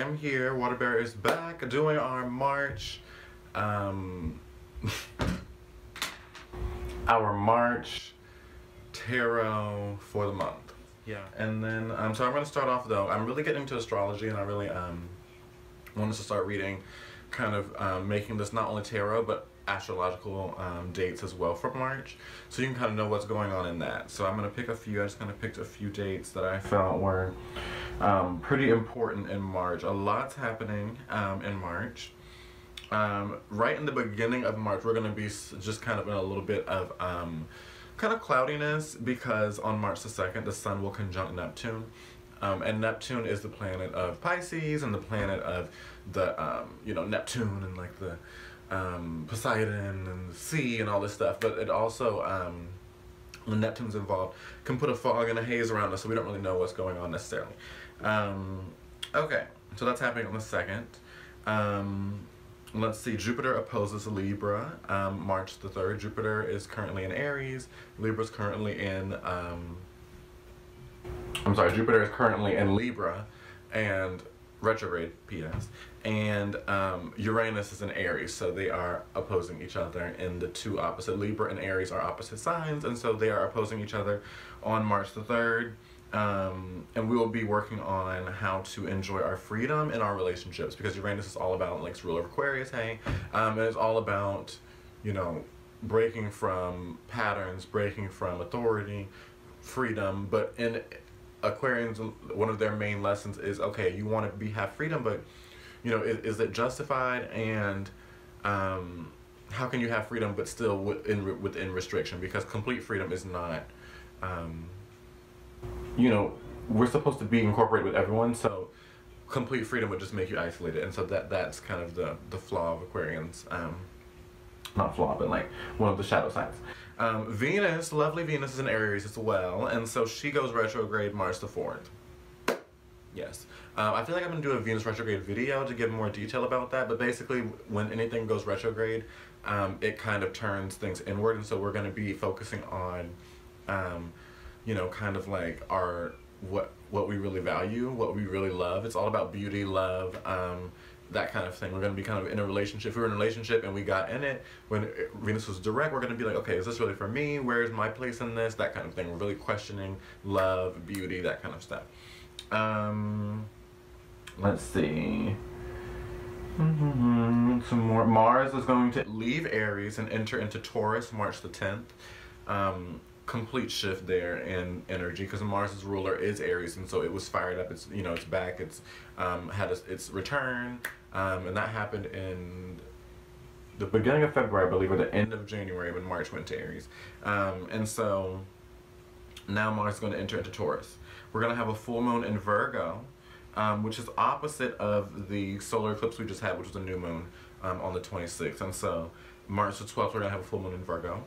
am here. Waterbear is back doing our March, our March tarot for the month. Yeah, and then so I'm gonna start off though. I'm really getting into astrology, and I really wanted to start reading, kind of making this not only tarot but astrological dates as well for March, so you can kind of know what's going on in that. So I'm gonna pick a few. I just kind of picked a few dates that I felt were pretty important in March. A lot's happening in March. Right in the beginning of March, we're gonna be just kind of in a little bit of kind of cloudiness, because on March the 2nd, the Sun will conjunct Neptune. And Neptune is the planet of Pisces, and the planet of the, you know, Neptune and like the Poseidon and the sea and all this stuff. But it also, when Neptune's involved, can put a fog and a haze around us, so we don't really know what's going on necessarily. Okay, so that's happening on the 2nd. Let's see, Jupiter opposes Libra, March the 3rd. Jupiter is currently in Aries. Libra's currently in, Jupiter is currently in Libra, and retrograde, PS. And Uranus is in Aries, so they are opposing each other in the two opposite. Libra and Aries are opposite signs, and so they are opposing each other on March the 3rd. And we will be working on how to enjoy our freedom in our relationships, because Uranus is all about, like, it's ruler of Aquarius, hey? And it's all about, you know, breaking from patterns, breaking from authority, freedom. But in Aquarians, one of their main lessons is, okay, you want to have freedom, but, you know, is it justified? And how can you have freedom but still within restriction? Because complete freedom is not, you know, we're supposed to be incorporated with everyone, so complete freedom would just make you isolated. And so that's kind of the flaw of Aquarians. Not flaw, but like one of the shadow signs. Venus, lovely Venus, is in Aries as well, and so she goes retrograde March the 4th. Yes. I feel like I'm going to do a Venus retrograde video to give more detail about that, but basically when anything goes retrograde, it kind of turns things inward, and so we're going to be focusing on, you know, kind of like what we really value, what we really love. It's all about beauty, love, that kind of thing. We're going to be kind of in a relationship. If we were in a relationship and we got in it when Venus was direct, we're going to be like, okay, is this really for me? Where's my place in this? That kind of thing. We're really questioning love, beauty, that kind of stuff. Let's see. Some more. Mars is going to leave Aries and enter into Taurus March the 10th. Complete shift there in energy, because Mars's ruler is Aries, and so it was fired up. It's, you know, it's back. It's had its return, and that happened in the beginning of February, I believe, or the end of January, when Mars went to Aries. And so now Mars is going to enter into Taurus. We're going to have a full moon in Virgo, which is opposite of the solar eclipse we just had, which was a new moon on the 26th. And so March the 12th, we're going to have a full moon in Virgo.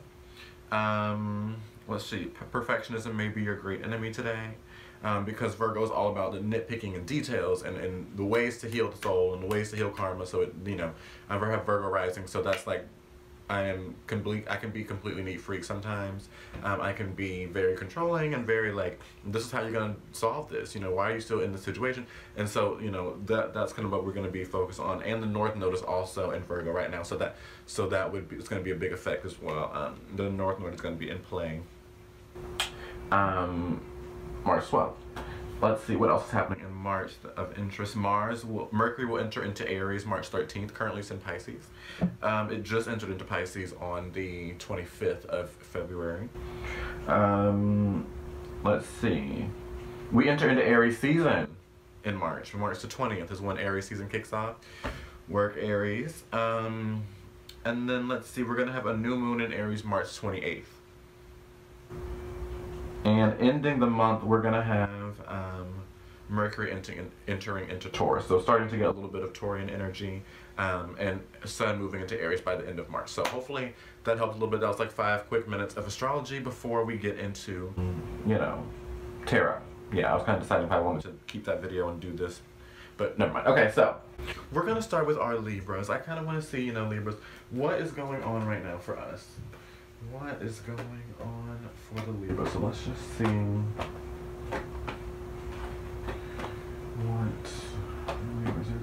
Let's see, perfectionism may be your great enemy today, because Virgo is all about the nitpicking and details and the ways to heal the soul and the ways to heal karma. So it, you know, I ever have Virgo rising, so that's like, I can be completely neat freak sometimes. I can be very controlling and very like, this is how you're gonna solve this. You know, why are you still in this situation? And so, you know, that's kind of what we're gonna be focused on. And the North Node is also in Virgo right now, so that would be, it's gonna be a big effect as well. The North Node is gonna be in play March 12th. Let's see what else is happening in March of interest. Mercury will enter into Aries March 13th. Currently it's in Pisces. It just entered into Pisces on the 25th of February. Let's see. We enter into Aries season in March. March the 20th is when Aries season kicks off. Work Aries. And then let's see, we're going to have a new moon in Aries March 28th. And ending the month, we're going to have Mercury entering into Taurus. So starting to get a little bit of Taurian energy, and Sun moving into Aries by the end of March. So hopefully that helped a little bit. That was like 5 quick minutes of astrology before we get into, you know, tarot. Yeah, I was kind of deciding if I wanted to keep that video and do this, but never mind. Okay, so we're going to start with our Libras. I kind of want to see, you know, Libras, what is going on right now for us? What is going on for the Libra? So let's just see what Libras are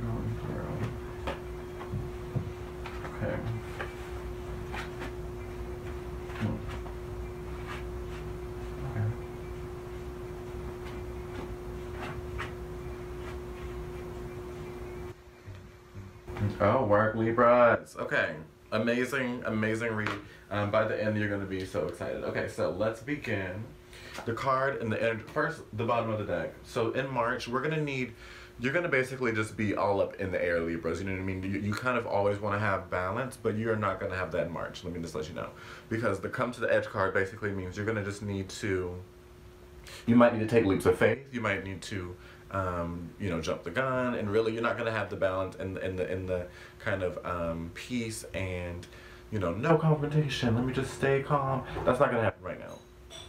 Oh, work Libras. Okay. Amazing, amazing read. By the end, you're going to be so excited. Okay, so let's begin. The card in the end, first, the bottom of the deck. So in March, we're going to need, you're going to basically just be all up in the air, Libras. You know what I mean? You kind of always want to have balance, but you're not going to have that in March. Let me just let you know. Because the come to the edge card basically means you're going to just need to, you might need to take leaps of faith. You might need to you know, jump the gun, and really you're not going to have the balance and the kind of peace and, you know, no confrontation, let me just stay calm. That's not going to happen right now.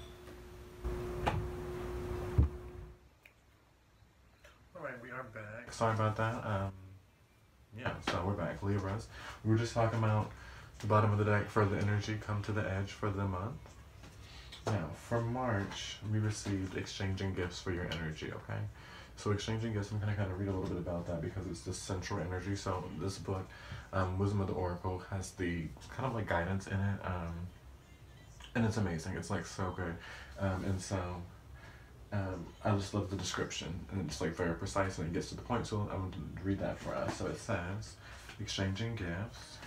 Alright, we are back. Sorry about that. Yeah, so we're back, Libras. We were just talking about the bottom of the deck for the energy, come to the edge for the month. Now, for March, we received exchanging gifts for your energy, okay? So exchanging gifts, I'm going to kind of read a little bit about that because it's the central energy. So this book, Wisdom of the Oracle, has the kind of like guidance in it, and it's amazing. It's like so good, and so I just love the description, and it's like very precise and it gets to the point. So I'm going to read that for us. So it says, exchanging gifts.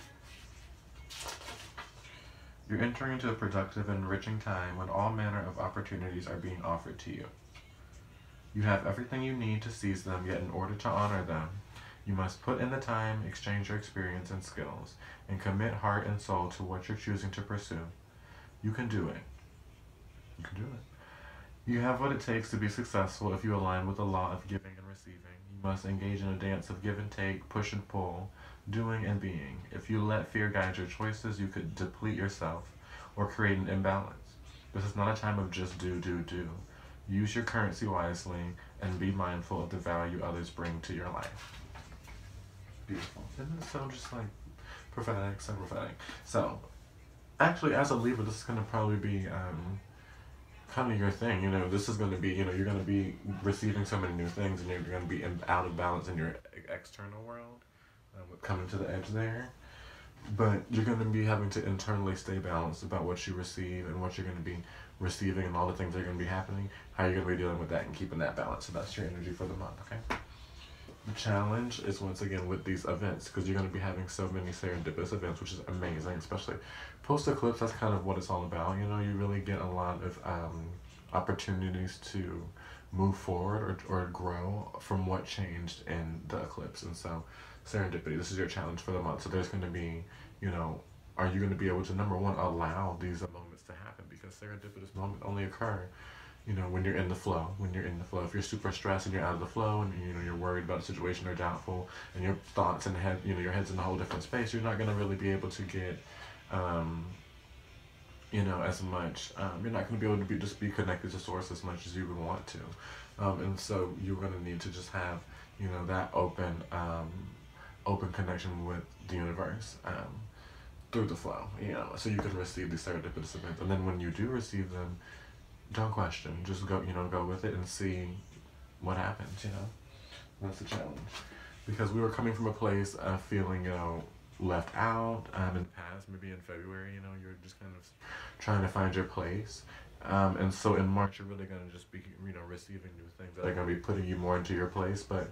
You're entering into a productive and enriching time when all manner of opportunities are being offered to you. You have everything you need to seize them, yet in order to honor them, you must put in the time, exchange your experience and skills, and commit heart and soul to what you're choosing to pursue. You can do it. You can do it. You have what it takes to be successful if you align with the law of giving and receiving. You must engage in a dance of give and take, push and pull, doing and being. If you let fear guide your choices, you could deplete yourself or create an imbalance. This is not a time of just do. Use your currency wisely and be mindful of the value others bring to your life. Beautiful. Isn't it so just like prophetic, so prophetic? So, actually, as a Libra, this is going to probably be kind of your thing. You know, this is going to be, you know, you're going to be receiving so many new things and you're going to be out of balance in your external world, coming to the edge there. But you're going to be having to internally stay balanced about what you receive and what you're going to be receiving and all the things that are going to be happening, how you're going to be dealing with that and keeping that balance. So that's your energy for the month, okay? The challenge is once again with these events, because you're going to be having so many serendipitous events, which is amazing, especially post-eclipse. That's kind of what it's all about. You know, you really get a lot of opportunities to move forward or grow from what changed in the eclipse. And so serendipity, this is your challenge for the month. So there's going to be, you know, are you going to be able to, number one, allow these moments to happen? Because serendipitous moments only occur, you know, when you're in the flow. When you're in the flow, if you're super stressed and you're out of the flow, and you know you're worried about a situation or doubtful, and your thoughts and head, you know, your head's in a whole different space, you're not going to really be able to get, you know, as much. You're not going to be able to just be connected to source as much as you would want to, and so you're going to need to just have, you know, that open connection with the universe. Through the flow, you know, so you can receive these serendipitous events. And then when you do receive them, don't question, just go, you know, go with it and see what happens, you know. That's the challenge. Because we were coming from a place of feeling, you know, left out in the past, maybe in February, you know, you're just kind of trying to find your place. And so in March, you're really going to just be, you know, receiving new things that are going to be putting you more into your place. But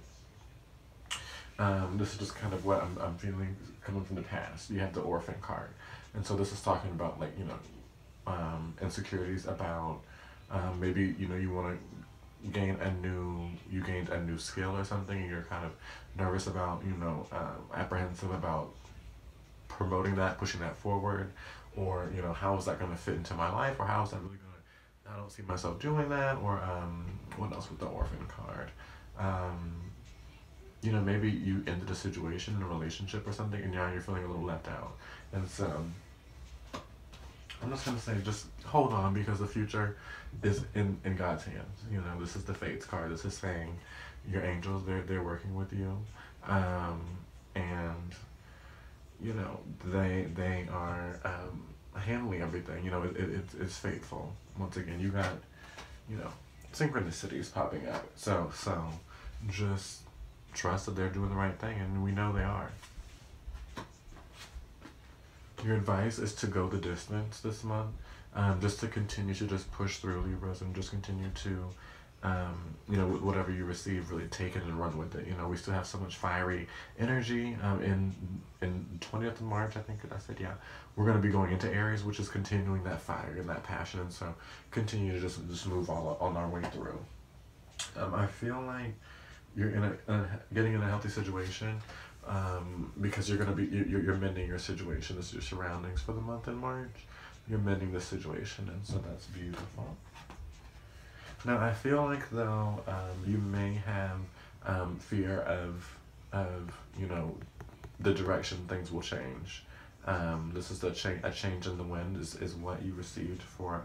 this is just kind of what I'm feeling coming from the past. You have the Orphan card. And so this is talking about, like, you know, insecurities about maybe, you know, you want to gained a new skill or something, and you're kind of nervous about, you know, apprehensive about promoting that, pushing that forward, or, you know, how is that going to fit into my life, or how is that really going to, I don't see myself doing that, or what else with the Orphan card? You know, maybe you ended a situation in a relationship or something, and now you're feeling a little left out. And so I'm just going to say, just hold on, because the future is in God's hands. You know, this is the Fates card. This is saying your angels, they're working with you. And, you know, they are handling everything. You know, it's faithful. Once again, you got, you know, synchronicities popping up. So just trust that they're doing the right thing, and we know they are. Your advice is to go the distance this month, just to continue to just push through, Libras, and just continue to you know, whatever you receive, really take it and run with it. You know, we still have so much fiery energy. In 20th of March, I think I said, yeah, we're going to be going into Aries, which is continuing that fire and that passion, and so continue to just move all on our way through. I feel like you're getting in a healthy situation, because you're going to be you're mending your situation, this your surroundings for the month in March. You're mending the situation, and so that's beautiful. Now, I feel like, though, you may have fear of, you know, the direction things will change. This is a change in the wind is what you received for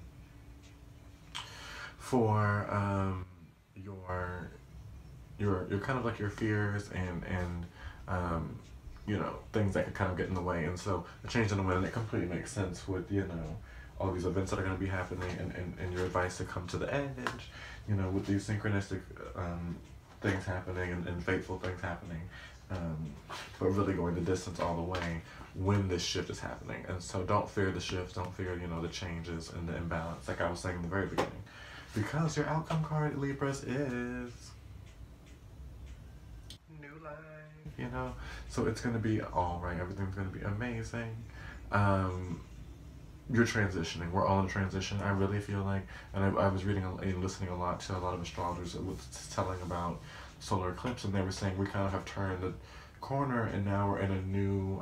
your kind of like your fears and you know, things that could kind of get in the way. And so a change in the wind, it completely makes sense with, you know, all these events that are going to be happening, and your advice to come to the edge, you know, with these synchronistic things happening and fateful things happening, but really going the distance all the way when this shift is happening. And so don't fear the shifts, don't fear, you know, the changes and the imbalance, like I was saying in the very beginning, because your outcome card, Libras, is new life, you know, so it's going to be all right, everything's going to be amazing. You're transitioning. We're all in transition. I really feel like, and I was reading and listening a lot to a lot of astrologers that was telling about solar eclipse, and they were saying we kind of have turned the corner, and now we're in a new,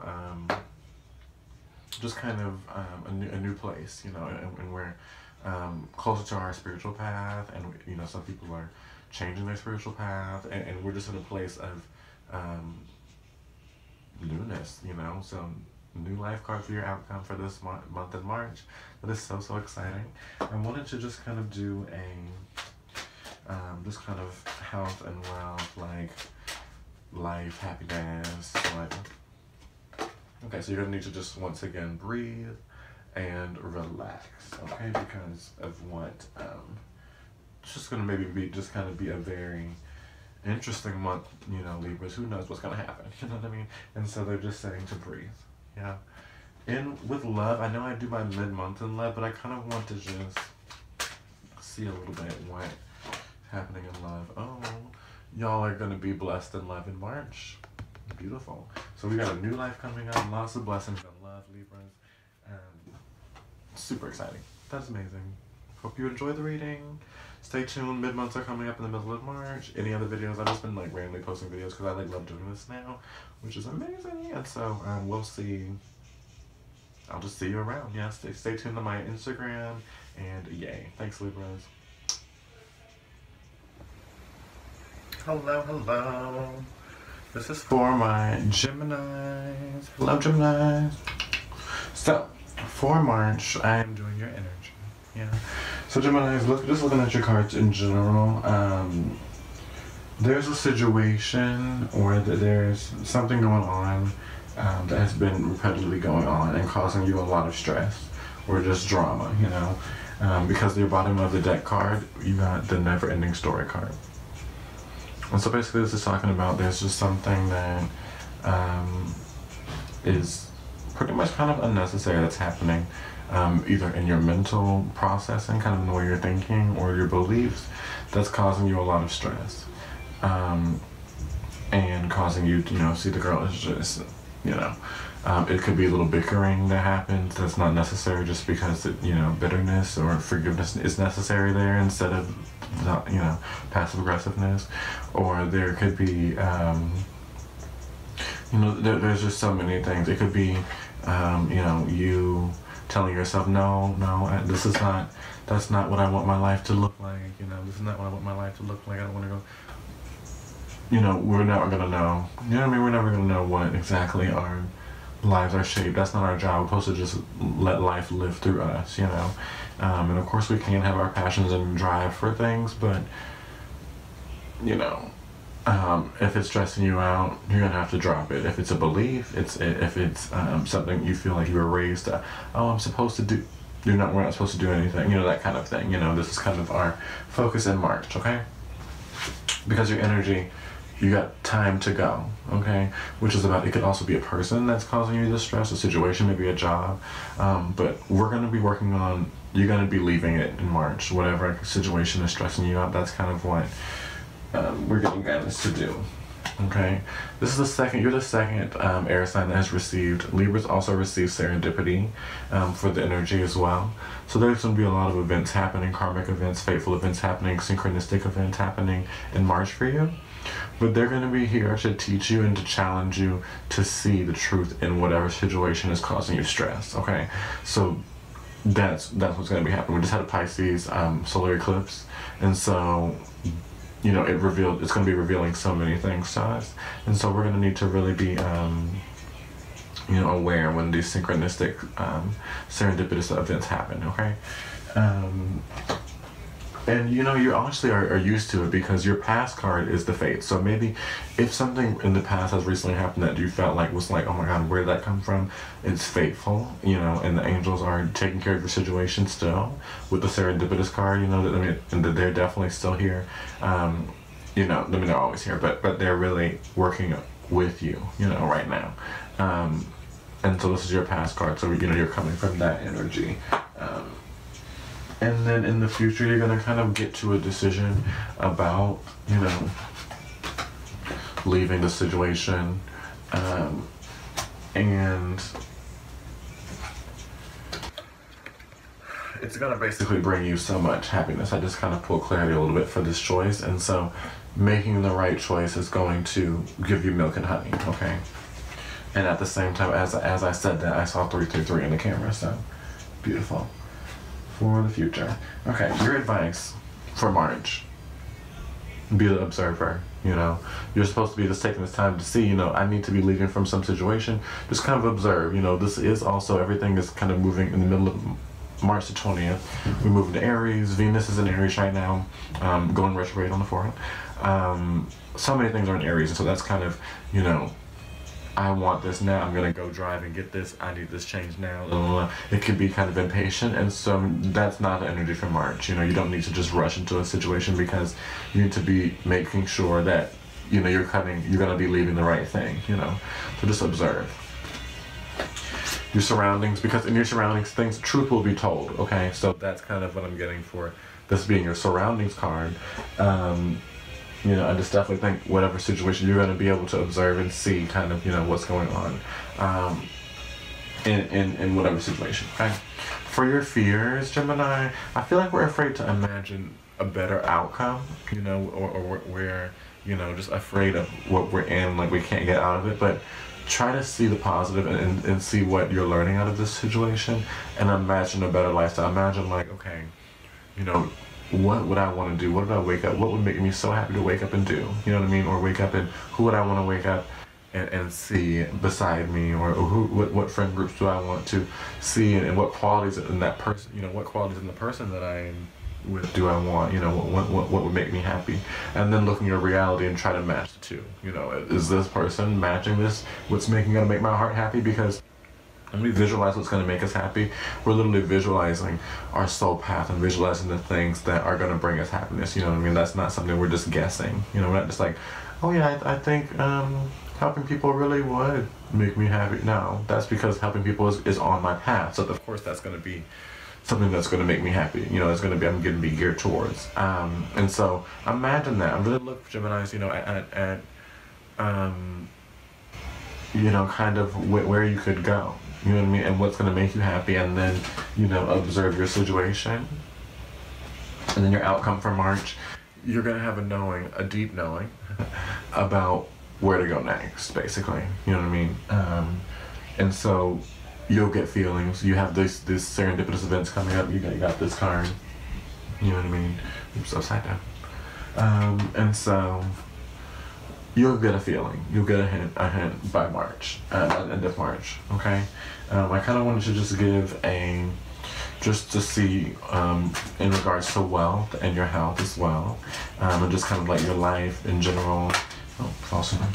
just kind of a new place, you know, and we're closer to our spiritual path, and you know, some people are changing their spiritual path, and we're just in a place of newness, you know, so. New life card for your outcome for this month in March. That is so exciting. I wanted to just kind of do a just kind of health and wealth, like life, happiness, like. Okay, so you're gonna need to just once again breathe and relax, okay? Because of what it's just gonna maybe be just kind of be a very interesting month, you know, Libras. Who knows what's gonna happen? You know what I mean? And so they're just saying to breathe. Yeah. And with love, I know I do my mid-month in love, but I kind of want to just see a little bit what's happening in love. Oh, y'all are going to be blessed in love in March. Beautiful. So we got a new life coming up, lots of blessings in love, Libras. Super exciting. That's amazing. Hope you enjoy the reading. Stay tuned. Mid-months are coming up in the middle of March. Any other videos? I've just been like randomly posting videos because I like love doing this now, which is amazing. And so we'll see. I'll just see you around. Yeah, stay tuned to my Instagram, and yay. Thanks, Libras. Hello. This is for my Geminis. Hello, Geminis. So, for March, I am doing your energy. Yeah. So Geminis, just looking at your cards in general, there's a situation or there's something going on that has been repetitively going on and causing you a lot of stress or just drama, you know, because the bottom of the deck card, you got the never-ending story card. And so basically this is talking about there's just something that is pretty much kind of unnecessary that's happening. Either in your mental processing, kind of in the way you're thinking, or your beliefs, that's causing you a lot of stress. And causing you to, you know, see the girl is just, you know, it could be a little bickering that happens that's not necessary just because, you know, bitterness or forgiveness is necessary there instead of, you know, passive aggressiveness. Or there could be, you know, there's just so many things. It could be, you know, you telling yourself, no, that's not what I want my life to look like, you know, this is not what I want my life to look like, I don't want to go, you know, we're never going to know, you know what I mean, we're never going to know what exactly our lives are shaped. That's not our job. We're supposed to just let life live through us, you know, and of course we can have our passions and drive for things, but, you know, if it's stressing you out, you're gonna have to drop it. If it's a belief, if it's something you feel like you were raised to, oh, I'm supposed to do, we're not supposed to do anything, you know, that kind of thing. You know, this is kind of our focus in March, okay? Because your energy, you got time to go, okay? Which is about, it could also be a person that's causing you the stress, a situation, maybe a job, but we're gonna be working on you're going to be leaving it in March. Whatever situation is stressing you out, that's kind of what we're getting guidance to do. Okay, this is the second. You're the second air sign that has received. Libras also receive serendipity for the energy as well. So there's going to be a lot of events happening, karmic events, fateful events happening, synchronistic events happening in March for you. But they're going to be here to teach you and to challenge you to see the truth in whatever situation is causing you stress. Okay, so that's what's going to be happening. We just had a Pisces solar eclipse, and so you know, it's going to be revealing so many things to us. And so we're going to need to really be, you know, aware when these synchronistic, serendipitous events happen, okay? And, you know, you honestly are used to it because your past card is the Fate. So maybe if something in the past has recently happened that you felt like was like, oh my God, where did that come from? It's fateful, you know, and the angels are taking care of your situation still with the serendipitous card, you know, and that they're definitely still here. You know, I mean, they're always here, but they're really working with you, you know, right now. And so this is your past card. So, you know, you're coming from that energy. And then in the future, you're going to kind of get to a decision about, you know, leaving the situation. And it's going to basically bring you so much happiness. I just kind of pulled clarity a little bit for this choice. And so making the right choice is going to give you milk and honey, okay? And at the same time, as I said that, I saw 333 in the camera, so beautiful. For the future. Okay, your advice for March. Be the observer, you know. You're supposed to be just taking this time to see, you know, I need to be leaving from some situation. Just kind of observe, you know, this is also, everything is kind of moving in the middle of March the 20th. We move into Aries. Venus is in Aries right now, going retrograde on the 4th. So many things are in Aries, and so that's kind of, you know, I want this now, I'm gonna go drive and get this, I need this change now. It could be kind of impatient, and so that's not the energy for March. You know, you don't need to just rush into a situation because you need to be making sure that, you know, you're gonna be leaving the right thing, you know. So just observe your surroundings, because in your surroundings, truth will be told, okay? So that's kind of what I'm getting for this being your surroundings card. You know, I just definitely think whatever situation you're going to be able to observe and see kind of, you know, what's going on in whatever situation, okay? For your fears, Gemini, I feel like we're afraid to imagine a better outcome, you know, or we're, you know, just afraid of what we're in, like we can't get out of it, but try to see the positive and see what you're learning out of this situation and imagine a better lifestyle. Imagine like, okay, you know, what would I want to do? What would I wake up? What would make me so happy to wake up and do? You know what I mean? Or wake up and who would I want to wake up and see beside me? Or what friend groups do I want to see? And what qualities in that person, you know, what qualities in the person that I'm with do I want? You know, what would make me happy? And then looking at reality and try to match the two. You know, is this person matching this? What's gonna make my heart happy? Because when we visualize what's going to make us happy, we're literally visualizing our soul path and visualizing the things that are going to bring us happiness. You know what I mean? That's not something we're just guessing. You know, we're not just like, oh yeah, I think helping people really would make me happy. No, that's because helping people is on my path. So of course that's going to be something that's going to make me happy. You know, it's going to be, I'm going to be geared towards. And so imagine that. I'm really looking for Geminis, you know, at you know, kind of where you could go. You know what I mean? And what's going to make you happy, and then, you know, observe your situation. And then your outcome for March, you're going to have a deep knowing about where to go next, basically. You know what I mean? And so you'll get feelings. You have these serendipitous events coming up. You got this card. You know what I mean? Oops, upside down. And so you'll get a feeling. You'll get a hint by March, end of March, okay? I kind of wanted to just give just to see in regards to wealth and your health as well, and just kind of like your life in general. Oh, false one.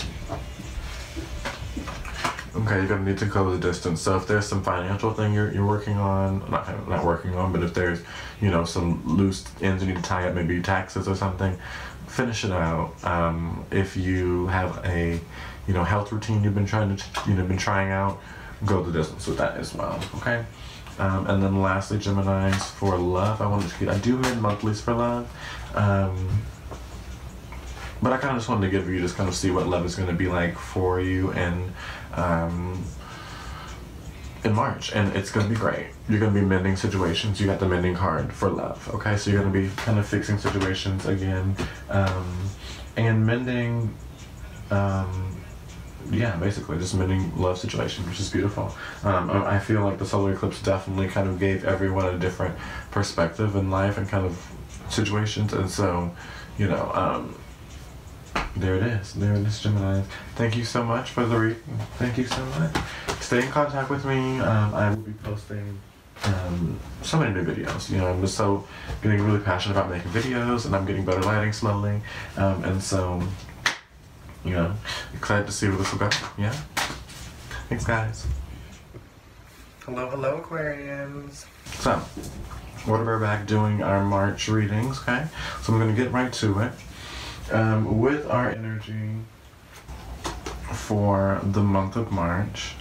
Okay, you're gonna need to go the distance. So if there's some financial thing you're working on, not working on, but if there's, you know, some loose ends you need to tie up, maybe taxes or something, finish it out. If you have a, you know, health routine you've been trying out, go the distance with that as well. Okay. And then lastly, Geminis for love. I do mid-monthlies for love. But I kind of just wanted to give you, just kind of see what love is going to be like for you in March. And it's going to be great. You're going to be mending situations. You got the mending card for love. Okay, so you're going to be kind of fixing situations again. And mending, yeah, basically just mending love situations, which is beautiful. I feel like the solar eclipse definitely kind of gave everyone a different perspective in life and kind of situations. And so, you know, there it is, Gemini. Thank you so much for the reading. Thank you so much. Stay in contact with me. I will be posting so many new videos. You know, I'm just so getting really passionate about making videos, and I'm getting better lighting slowly. And so, you know, excited to see where this will go. Yeah. Thanks, guys. Hello, Aquarians. So, we're back doing our March readings. Okay. So I'm gonna get right to it. With our energy for the month of March,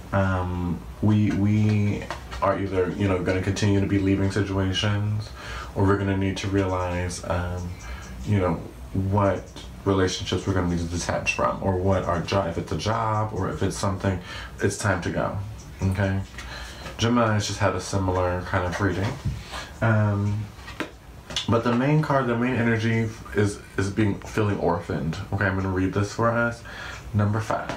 we are either, you know, going to continue to be leaving situations, or we're going to need to realize, you know, what relationships we're going to need to detach from, or what our job, if it's a job, or if it's something, it's time to go. Okay? Gemini just had a similar kind of reading. But the main card, the main energy is feeling orphaned. Okay, I'm gonna read this for us. Number 5.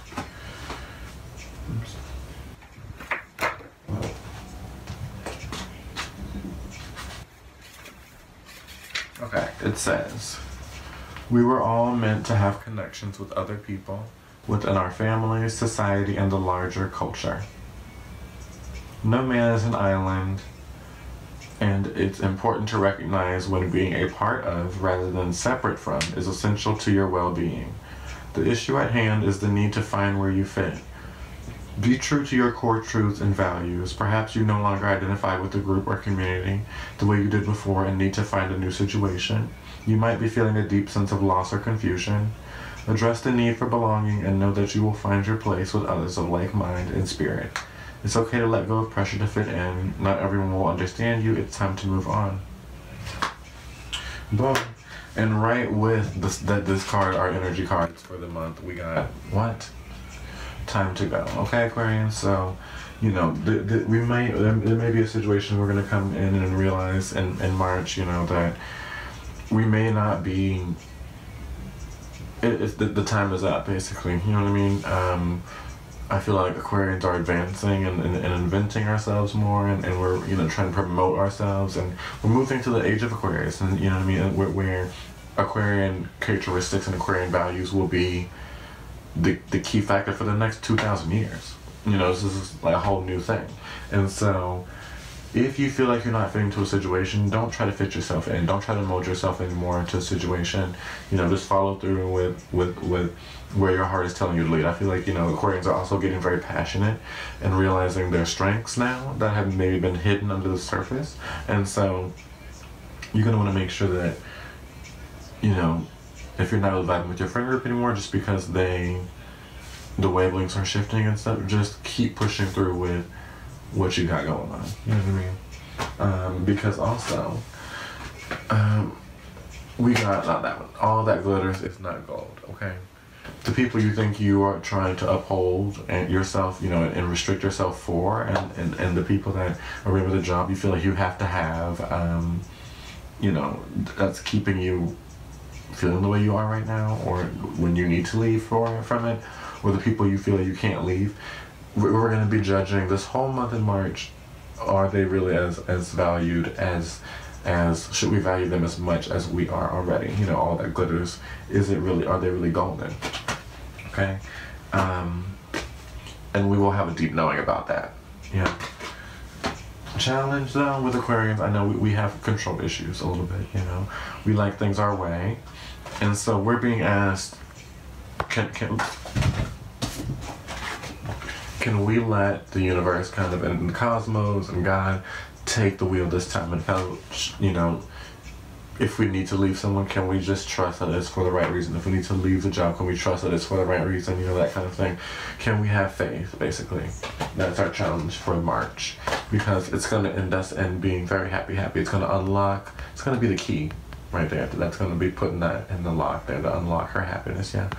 Okay, it says, we were all meant to have connections with other people within our families, society, and the larger culture. No man is an island, and it's important to recognize when being a part of, rather than separate from, is essential to your well-being. The issue at hand is the need to find where you fit. Be true to your core truths and values. Perhaps you no longer identify with the group or community the way you did before and need to find a new situation. You might be feeling a deep sense of loss or confusion. Address the need for belonging and know that you will find your place with others of like mind and spirit. It's okay to let go of pressure to fit in. Not everyone will understand you. It's time to move on. Boom. And right with this card, our energy cards for the month, we got what? Time to go. Okay, Aquarians. So, you know, there may be a situation we're gonna come in and realize in March, you know, that we may not be. The time is up, basically. You know what I mean? I feel like Aquarians are advancing and inventing ourselves more, and we're, you know, trying to promote ourselves, and we're moving to the age of Aquarius, and you know what I mean, and where Aquarian characteristics and Aquarian values will be the key factor for the next 2,000 years. You know, this is like a whole new thing. And so if you feel like you're not fitting to a situation, don't try to fit yourself in. Don't try to mold yourself anymore into a situation. You know, just follow through with where your heart is telling you to lead. I feel like, you know, Aquarians are also getting very passionate and realizing their strengths now that have maybe been hidden under the surface. And so you're going to want to make sure that, you know, if you're not vibing with your friend group anymore just because the wavelengths are shifting and stuff, just keep pushing through with what you got going on. You know what I mean? Because also, we got, not that one, all that glitters is not gold, okay? The people you think you are trying to uphold and yourself, you know, and restrict yourself for, and the people that are with the job you feel like you have to have, you know, that's keeping you feeling the way you are right now, or when you need to leave from it, or the people you feel like you can't leave, we're going to be judging this whole month in March. Are they really as valued as should we value them as much as we are already? You know, all that glitters, are they really golden? Okay? And we will have a deep knowing about that. Yeah. Challenge though with Aquarians, I know we have control issues a little bit, you know. We like things our way. And so we're being asked, can we let the universe kind of, and the cosmos and God take the wheel this time and help, you know, if we need to leave someone, can we just trust that it's for the right reason? If we need to leave the job, can we trust that it's for the right reason? You know, that kind of thing. Can we have faith, basically? That's our challenge for March, because it's going to end us in being very happy. It's going to unlock, it's going to be the key right there. That's going to be putting that in the lock there to unlock her happiness, yeah.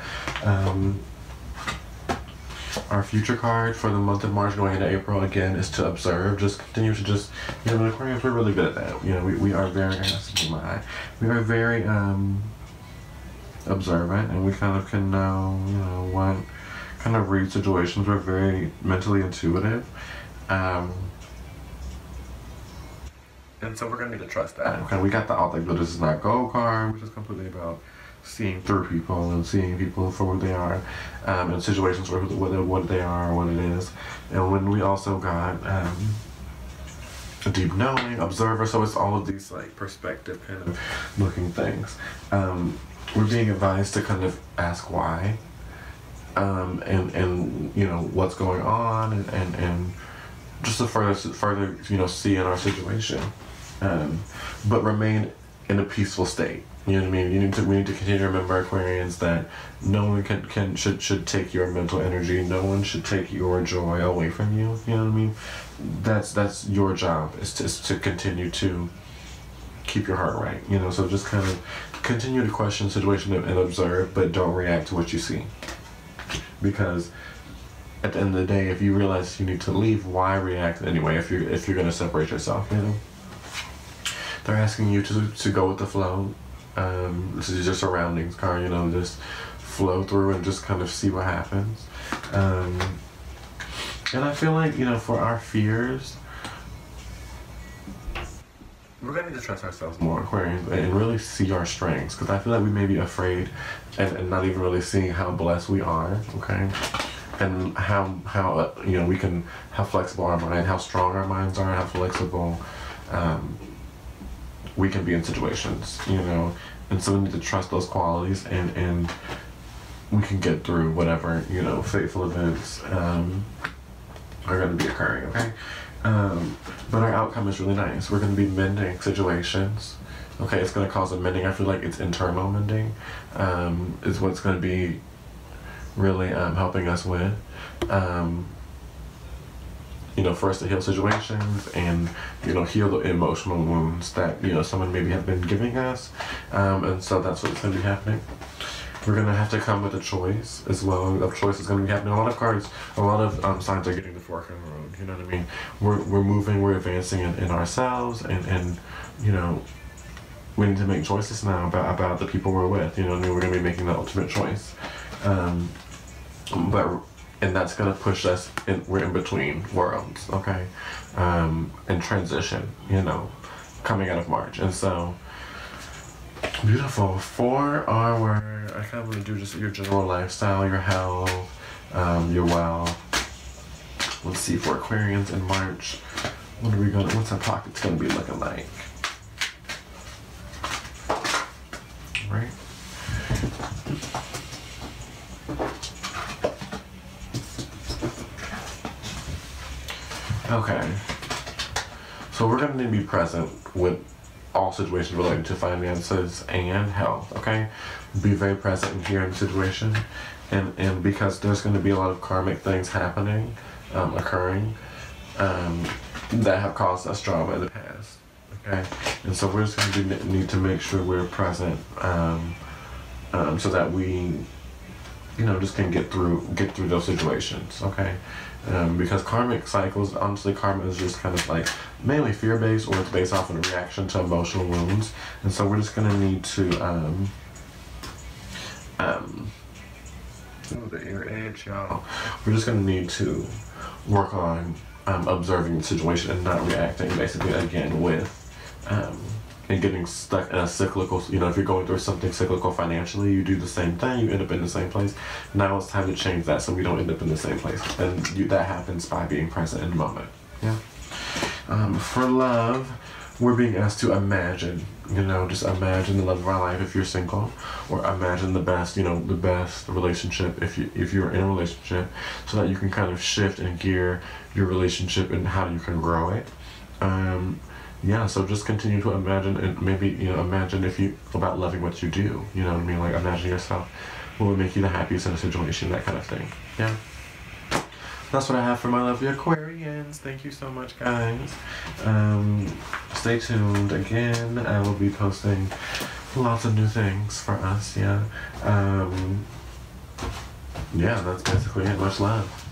Our future card for the month of March going into April, again, is to observe. Just continue to just, you know, Aquarians, we're really good at that. You know, we are very, we are very observant, and we kind of can know, you know, what kind of read situations. We're very mentally intuitive. And so we're going to need to trust that. Okay, we got the all the good is not go card, which is completely about seeing through people and seeing people for what they are, in situations where what they are, what it is. And when we also got a deep knowing, observer, so it's all of these like perspective kind of looking things. We're being advised to kind of ask why, and you know what's going on, and just to further you know see in our situation, but remain in a peaceful state. You know what I mean? We need to continue to remember, Aquarians, that no one should take your mental energy. No one should take your joy away from you. You know what I mean? That's your job, is to continue to keep your heart right. You know, so just kind of continue to question the situation and observe, but don't react to what you see. Because at the end of the day, if you realize you need to leave, why react anyway? If you're gonna separate yourself, you know. They're asking you to go with the flow. This is your surroundings card, you know, just flow through and just kind of see what happens. And I feel like, you know, for our fears, we're going to need to trust ourselves more, Aquarians, and really see our strengths, because I feel like we may be afraid and not even really seeing how blessed we are, okay? And how you know, we can, how flexible our mind, how strong our minds are, how flexible we can be in situations, you know, and so we need to trust those qualities, and we can get through whatever, you know, fateful events are going to be occurring, okay? But our outcome is really nice. We're going to be mending situations, okay? It's going to cause a mending. I feel like it's internal mending is what's going to be really helping us with. You know, for us to heal situations and, you know, heal the emotional wounds that, you know, someone maybe have been giving us. And so that's what's going to be happening. We're going to have to come with a choice as well. A choice is going to be happening. A lot of cards, a lot of signs are getting the fork in the road. You know what I mean? We're moving, we're advancing in ourselves, and, you know, we need to make choices now about the people we're with. You know what I mean? We're going to be making the ultimate choice. And that's going to push us we're in between worlds, okay? In transition, you know, coming out of March. And so, beautiful. For our, I kind of want to do just your general lifestyle, your health, your wealth. Let's see, for Aquarians in March, what's our pockets going to be looking like? Right? Okay, so we're going to need to be present with all situations related to finances and health, okay? Be very present and here in the situation, and because there's going to be a lot of karmic things happening, occurring, that have caused us drama in the past, okay? And so we're just going to need to make sure we're present, so that we, you know, just can get through those situations, okay? Because karmic cycles, honestly, karma is just kind of like mainly fear-based, or it's based off of a reaction to emotional wounds. And so we're just gonna need to the ear edge, y'all. We're just gonna need to work on observing the situation and not reacting, basically, again with and getting stuck in a cyclical, you know, if you're going through something cyclical financially, you do the same thing, you end up in the same place. Now it's time to change that so we don't end up in the same place. And that happens by being present in the moment. Yeah. For love, we're being asked to imagine, you know, just imagine the love of our life if you're single, or imagine the best, you know, the best relationship if you're in a relationship, so that you can kind of shift and gear your relationship and how you can grow it. yeah, so just continue to imagine, and maybe, you know, imagine if you, about loving what you do, you know what I mean? Like, imagine yourself, what would make you the happiest in a situation, that kind of thing. Yeah. That's what I have for my lovely Aquarians. Thank you so much, guys. Stay tuned. Again, I will be posting lots of new things for us, yeah. Yeah, that's basically it. Much love.